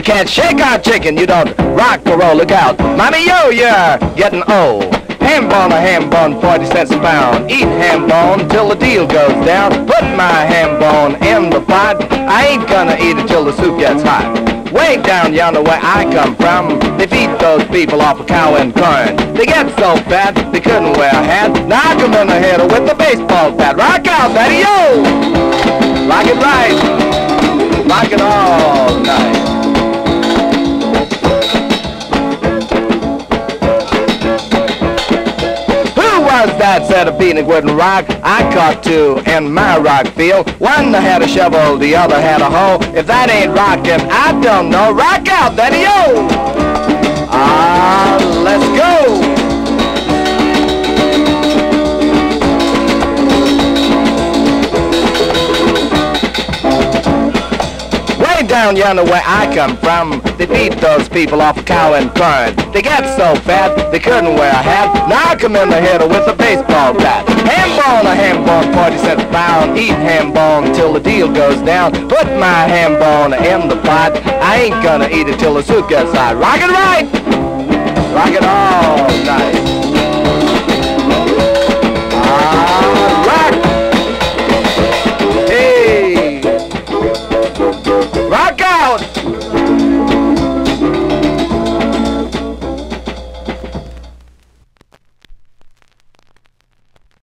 can't shake our chicken, you don't rock or roll. Look out, mommy, yo, you're getting old. Hambone, a hambone, 40 cents a pound. Eat hambone till the deal goes down. Put my hambone in the pot. I ain't gonna eat it till the soup gets hot. Way down yonder where I come from, they feed those people off of cow and corn. They get so fat, they couldn't wear a hat. Knock 'em in the head with the baseball bat. Rock out, Daddy, yo! Rock it right. Rock it all night. That said a beating wouldn't rock. I caught two in my rock field. One had a shovel, the other had a hoe. If that ain't rockin', I don't know. Rock out, Daddy, yo! Ah, let's go! Down yonder where I come from, they feed those people off of cow and corn. They get so fat, they couldn't wear a hat. Knock 'em in the head with a baseball bat. Hambone, a hambone, 40 cents a pound. Eat hambone till the deal goes down. Put my hambone in the pot. I ain't gonna eat it till the soup gets hot. Rock it right! Rock it all night.